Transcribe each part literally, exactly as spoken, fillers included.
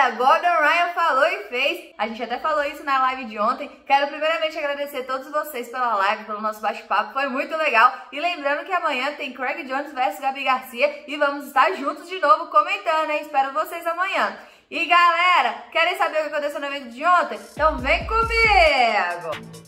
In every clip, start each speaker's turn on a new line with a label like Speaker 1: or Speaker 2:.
Speaker 1: galera, Gordon Ryan falou e fez. A gente até falou isso na live de ontem. Quero primeiramente agradecer a todos vocês pela live, pelo nosso bate-papo, foi muito legal. E lembrando que amanhã tem Craig Jones versus Gabi Garcia e vamos estar juntos de novo comentando, hein? Espero vocês amanhã. E galera, querem saber o que aconteceu no evento de ontem? Então vem comigo!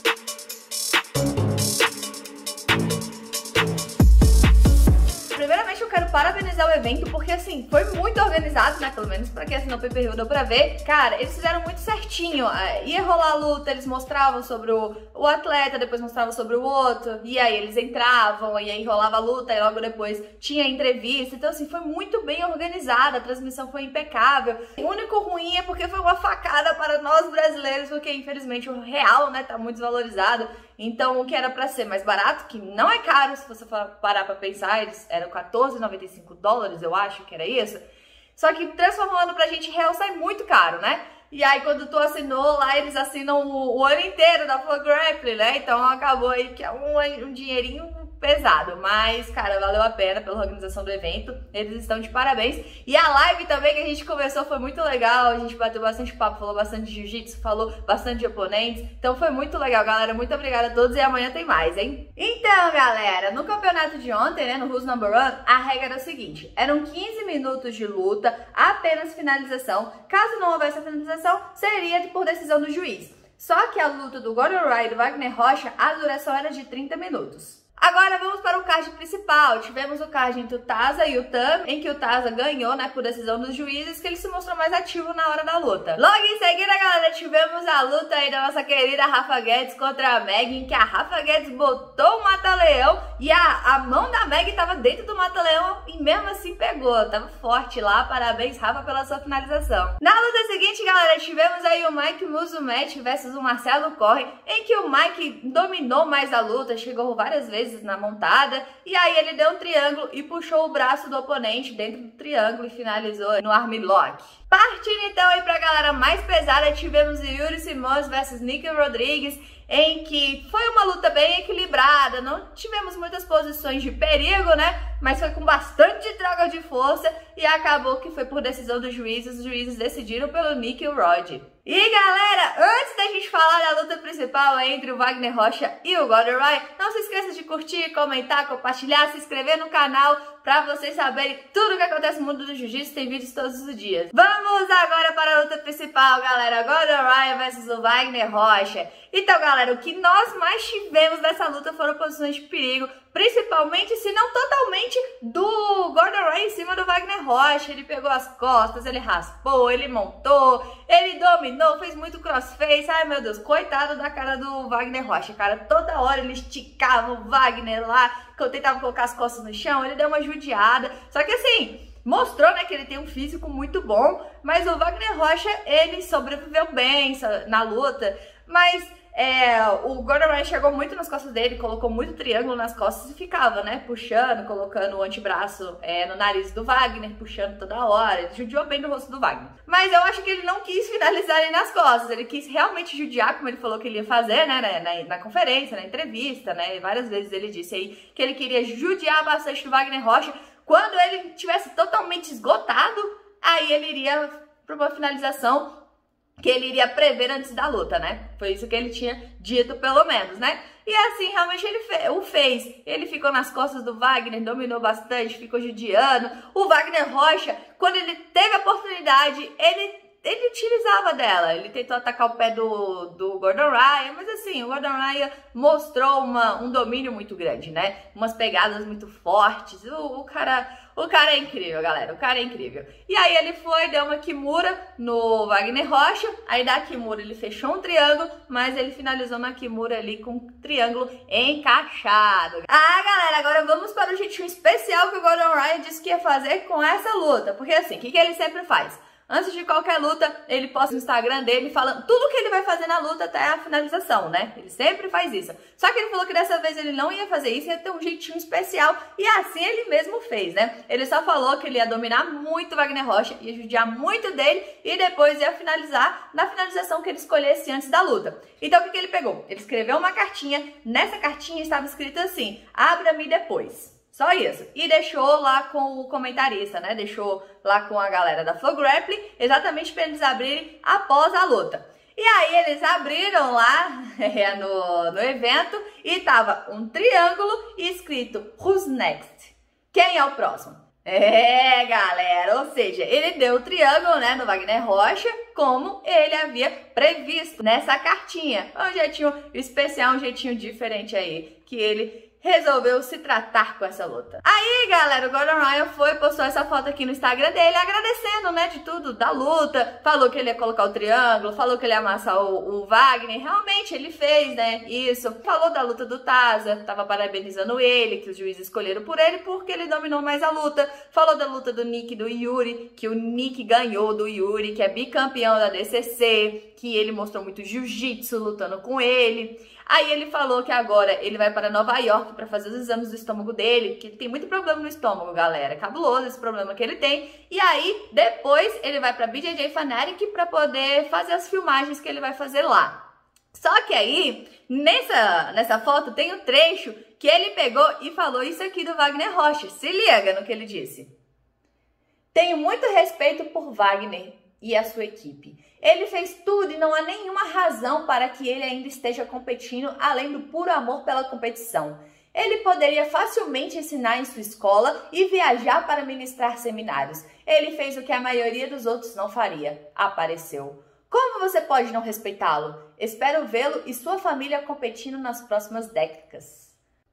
Speaker 1: Primeiramente eu quero parabenizar o evento, porque assim, foi muito organizado, né, pelo menos pra quem assinou o pay-per-view deu pra ver. Cara, eles fizeram muito certinho, ia rolar a luta, eles mostravam sobre o, o atleta, depois mostravam sobre o outro, e aí eles entravam, e aí rolava a luta, e logo depois tinha entrevista. Então assim, foi muito bem organizada, a transmissão foi impecável. O único ruim é porque foi uma facada para nós brasileiros, porque infelizmente o real, né, tá muito desvalorizado. Então o que era pra ser mais barato, que não é caro se você for parar pra pensar, eles eram quatorze reais e noventa e cinco dólares, eu acho que era isso. Só que transformando pra gente real sai muito caro, né? E aí quando tu assinou lá, eles assinam o, o ano inteiro da Flow Grappling, né? Então acabou aí que é um, um dinheirinho pesado, mas, cara, valeu a pena pela organização do evento, eles estão de parabéns. E a live também que a gente conversou foi muito legal, a gente bateu bastante papo, falou bastante de jiu-jitsu, falou bastante de oponentes, então foi muito legal, galera, muito obrigada a todos e amanhã tem mais, hein? Então, galera, no campeonato de ontem, né, no Who's Number One, a regra era o seguinte, eram quinze minutos de luta, apenas finalização, caso não houvesse a finalização, seria por decisão do juiz. Só que a luta do Gordon Ryan e do Wagner Rocha, a duração era de trinta minutos. Agora vamos para o card principal. Tivemos o card entre o Taza e o Tam, em que o Taza ganhou, né, por decisão dos juízes, que ele se mostrou mais ativo na hora da luta. Logo em seguida, galera, tivemos a luta aí da nossa querida Rafa Guedes contra a Meg, em que a Rafa Guedes botou o mata-leão e a, a mão da Meg estava dentro do mata-leão e mesmo assim pegou. Tava forte lá, parabéns, Rafa, pela sua finalização. Na luta seguinte, galera, tivemos aí o Mike Musumeci versus o Marcelo Corre, em que o Mike dominou mais a luta, chegou várias vezes na montada, e aí ele deu um triângulo e puxou o braço do oponente dentro do triângulo e finalizou no armlock. Partindo então aí pra galera mais pesada, tivemos o Yuri Simões versus Nick Rodrigues, em que foi uma luta bem equilibrada, não tivemos muitas posições de perigo, né, mas foi com bastante troca de força e acabou que foi por decisão dos juízes, os juízes decidiram pelo Nick e o Rod. E galera, antes da gente falar da luta principal entre o Wagner Rocha e o Gordon Ryan, não se esqueça de curtir, comentar, compartilhar, se inscrever no canal pra vocês saberem tudo o que acontece no mundo do jiu-jitsu, tem vídeos todos os dias. Vamos agora para a luta principal, galera, Gordon Ryan versus o Wagner Rocha. Então, galera, o que nós mais tivemos nessa luta foram posições de perigo, principalmente, se não totalmente, do Gordon Ryan em cima do Wagner Rocha. Ele pegou as costas, ele raspou, ele montou, ele dominou, fez muito crossface. Ai, meu Deus, coitado da cara do Wagner Rocha, cara. Toda hora ele esticava o Wagner lá, que eu tentava colocar as costas no chão, ele deu uma judiada. Só que assim, mostrou, né, que ele tem um físico muito bom, mas o Wagner Rocha, ele sobreviveu bem na luta, mas... É, o Gordon Ryan chegou muito nas costas dele, colocou muito triângulo nas costas e ficava, né, puxando, colocando o antebraço é, no nariz do Wagner, puxando toda hora. Ele judiou bem no rosto do Wagner. Mas eu acho que ele não quis finalizar ele nas costas, ele quis realmente judiar, como ele falou que ele ia fazer, né, na, na, na conferência, na entrevista, né, e várias vezes ele disse aí que ele queria judiar bastante do Wagner Rocha. Quando ele tivesse totalmente esgotado, aí ele iria para uma finalização que ele iria prever antes da luta, né? Foi isso que ele tinha dito, pelo menos, né? E assim, realmente ele fe o fez. Ele ficou nas costas do Wagner, dominou bastante, ficou judiando. O Wagner Rocha, quando ele teve a oportunidade, ele... ele utilizava dela, ele tentou atacar o pé do, do Gordon Ryan, mas assim, o Gordon Ryan mostrou uma, um domínio muito grande, né? Umas pegadas muito fortes, o, o, cara, o cara é incrível, galera, o cara é incrível. E aí ele foi, deu uma Kimura no Wagner Rocha, aí da Kimura ele fechou um triângulo, mas ele finalizou na Kimura ali com um triângulo encaixado. Ah, galera, agora vamos para o jeitinho especial que o Gordon Ryan disse que ia fazer com essa luta, porque assim, o que, que ele sempre faz? Antes de qualquer luta, ele posta no Instagram dele falando tudo que ele vai fazer na luta até a finalização, né? Ele sempre faz isso. Só que ele falou que dessa vez ele não ia fazer isso, ia ter um jeitinho especial. E assim ele mesmo fez, né? Ele só falou que ele ia dominar muito o Wagner Rocha, ia judiar muito dele e depois ia finalizar na finalização que ele escolhesse antes da luta. Então o que, que ele pegou? Ele escreveu uma cartinha, nessa cartinha estava escrito assim, abra-me depois. Só isso. E deixou lá com o comentarista, né? Deixou lá com a galera da Flow Grappling, exatamente para eles abrirem após a luta. E aí eles abriram lá no, no evento e tava um triângulo escrito Who's next? Quem é o próximo? É, galera, ou seja, ele deu o triângulo, né, no Wagner Rocha, como ele havia previsto nessa cartinha. Um jeitinho especial, um jeitinho diferente aí, que ele resolveu se tratar com essa luta. Aí, galera, o Gordon Ryan foi, postou essa foto aqui no Instagram dele, agradecendo, né, de tudo, da luta, falou que ele ia colocar o triângulo, falou que ele ia amassar o, o Wagner, realmente ele fez, né, isso, falou da luta do Taza, tava parabenizando ele, que os juízes escolheram por ele porque ele dominou mais a luta, falou da luta do Nick e do Yuri, que o Nick ganhou do Yuri, que é bicampeão da D C C, que ele mostrou muito jiu-jitsu lutando com ele. Aí ele falou que agora ele vai para Nova York para fazer os exames do estômago dele, que ele tem muito problema no estômago, galera. Cabuloso esse problema que ele tem. E aí, depois, ele vai para B J J Fanatic para poder fazer as filmagens que ele vai fazer lá. Só que aí, nessa, nessa foto, tem um trecho que ele pegou e falou isso aqui do Wagner Rocha. Se liga no que ele disse. Tenho muito respeito por Wagner e a sua equipe. Ele fez tudo e não há nenhuma razão para que ele ainda esteja competindo além do puro amor pela competição. Ele poderia facilmente ensinar em sua escola e viajar para ministrar seminários. Ele fez o que a maioria dos outros não faria. Apareceu. Como você pode não respeitá-lo? Espero vê-lo e sua família competindo nas próximas décadas.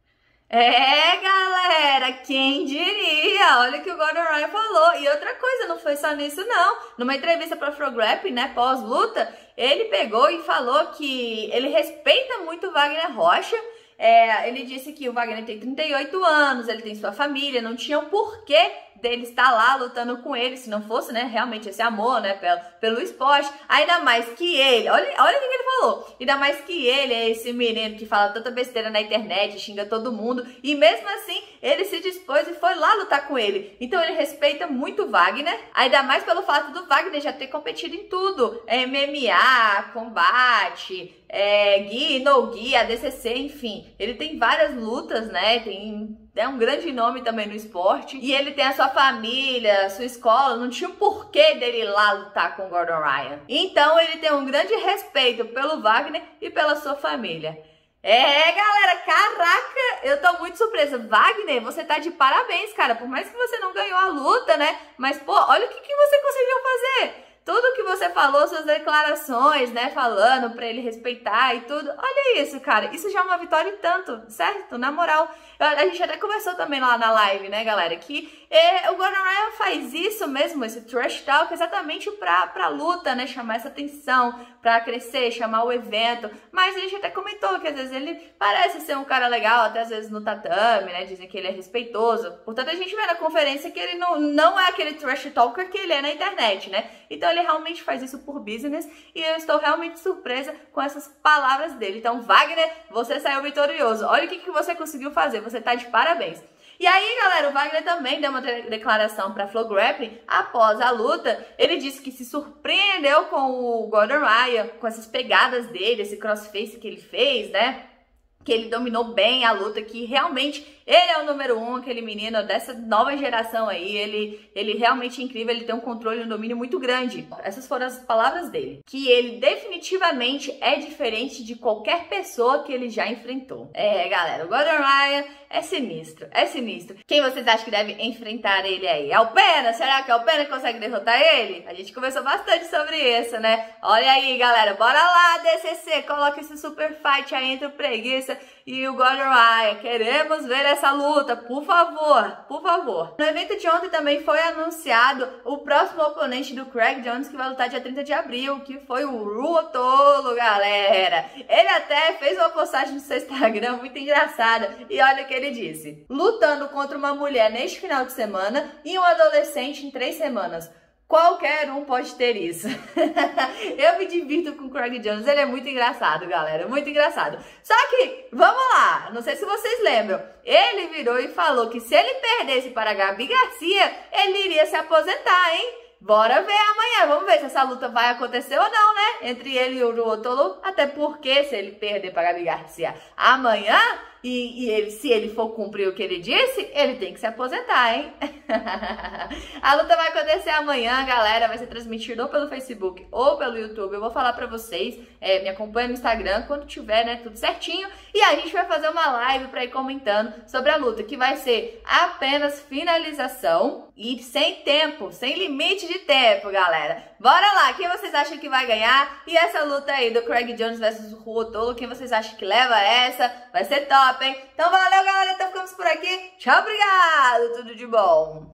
Speaker 1: É, galera, quem diria? Olha o que o Gordon Ryan falou. E outra coisa, não foi só nisso, não. Numa entrevista para Flow Grappling, né, pós-luta, ele pegou e falou que ele respeita muito o Wagner Rocha. É, ele disse que o Wagner tem trinta e oito anos, ele tem sua família, não tinha um porquê dele estar lá lutando com ele, se não fosse, né, realmente esse amor, né, pelo, pelo esporte. Ainda mais que ele, olha, olha o que ele falou, ainda mais que ele é esse menino que fala tanta besteira na internet, xinga todo mundo, e mesmo assim, ele se dispôs e foi lá lutar com ele. Então ele respeita muito o Wagner, ainda mais pelo fato do Wagner já ter competido em tudo, M M A, combate, é, Gi, No Gi, A D C C, enfim. Ele tem várias lutas, né, tem... é um grande nome também no esporte. E ele tem a sua família, sua escola. Não tinha um porquê dele ir lá lutar com o Gordon Ryan. Então ele tem um grande respeito pelo Wagner e pela sua família. É, galera, caraca, eu tô muito surpresa. Wagner, você tá de parabéns, cara. Por mais que você não ganhou a luta, né? Mas, pô, olha o que, que você conseguiu fazer. Tudo que você falou, suas declarações, né, falando pra ele respeitar e tudo. Olha isso, cara. Isso já é uma vitória e tanto, certo? Na moral. A gente até conversou também lá na live, né, galera? Que é, o Gordon Ryan faz isso mesmo, esse trash talk, exatamente pra, pra luta, né? Chamar essa atenção, pra crescer, chamar o evento. Mas a gente até comentou que às vezes ele parece ser um cara legal, até às vezes no tatame, né? Dizem que ele é respeitoso. Portanto, a gente vê na conferência que ele não, não é aquele trash talker que ele é na internet, né? Então ele realmente faz isso por business e eu estou realmente surpresa com essas palavras dele. Então, Wagner, você saiu vitorioso. Olha o que, que você conseguiu fazer, você tá de parabéns. E aí, galera, o Wagner também deu uma declaração para Flow Grappling após a luta. Ele disse que se surpreendeu com o Gordon Ryan, com essas pegadas dele, esse crossface que ele fez, né? Que ele dominou bem a luta, que realmente ele é o número um, aquele menino dessa nova geração aí, ele, ele realmente é incrível, ele tem um controle e um domínio muito grande. Essas foram as palavras dele. Que ele definitivamente é diferente de qualquer pessoa que ele já enfrentou. É, galera, o Gordon Ryan é sinistro, é sinistro. Quem vocês acham que deve enfrentar ele aí? É o Pena? Será que é o Pena que consegue derrotar ele? A gente conversou bastante sobre isso, né? Olha aí, galera, bora lá, D C C, coloca esse super fight aí entre o Preguiça e o Gordon Ryan. Queremos ver essa luta, por favor, por favor. No evento de ontem também foi anunciado o próximo oponente do Craig Jones, que vai lutar dia trinta de abril, que foi o Ruotolo, galera. Ele até fez uma postagem no seu Instagram muito engraçada, e olha o que ele disse. Lutando contra uma mulher neste final de semana e um adolescente em três semanas. Qualquer um pode ter isso. Eu me divirto com o Craig Jones, ele é muito engraçado, galera, muito engraçado. Só que, vamos lá, não sei se vocês lembram, ele virou e falou que se ele perdesse para a Gabi Garcia, ele iria se aposentar, hein? Bora ver amanhã, vamos ver se essa luta vai acontecer ou não, né? Entre ele e o Ruotolo, até porque se ele perder para a Gabi Garcia amanhã, E, e ele, se ele for cumprir o que ele disse, ele tem que se aposentar, hein? A luta vai acontecer amanhã, galera. Vai ser transmitido ou pelo Facebook ou pelo YouTube. Eu vou falar pra vocês. É, me acompanha no Instagram quando tiver, né, tudo certinho. E a gente vai fazer uma live pra ir comentando sobre a luta, que vai ser apenas finalização e sem tempo, sem limite de tempo, galera. Bora lá, quem vocês acham que vai ganhar? E essa luta aí do Craig Jones versus o Ruotolo, quem vocês acham que leva essa? Vai ser top, hein? Então valeu, galera, então ficamos por aqui. Tchau, obrigado, tudo de bom.